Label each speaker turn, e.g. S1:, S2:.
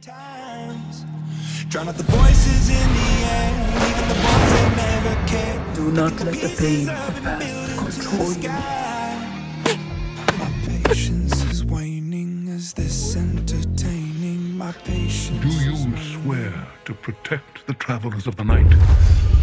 S1: Drown out the voices in the air, even the ones that never cared.
S2: Do not let the pain of the past control you.
S1: My patience is waning. Is this entertaining? My patience.
S3: Do you swear to protect the travelers of the night?